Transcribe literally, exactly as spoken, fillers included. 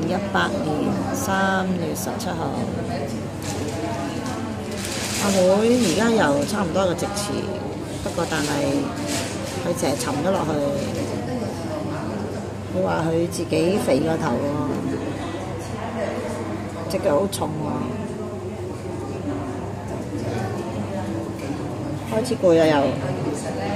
一八年三月十七號，阿妹而家又差唔多一個直池，不過但係佢成日沉咗落去。佢話佢自己肥個頭喎，隻腳好重喎，開始攰啦又。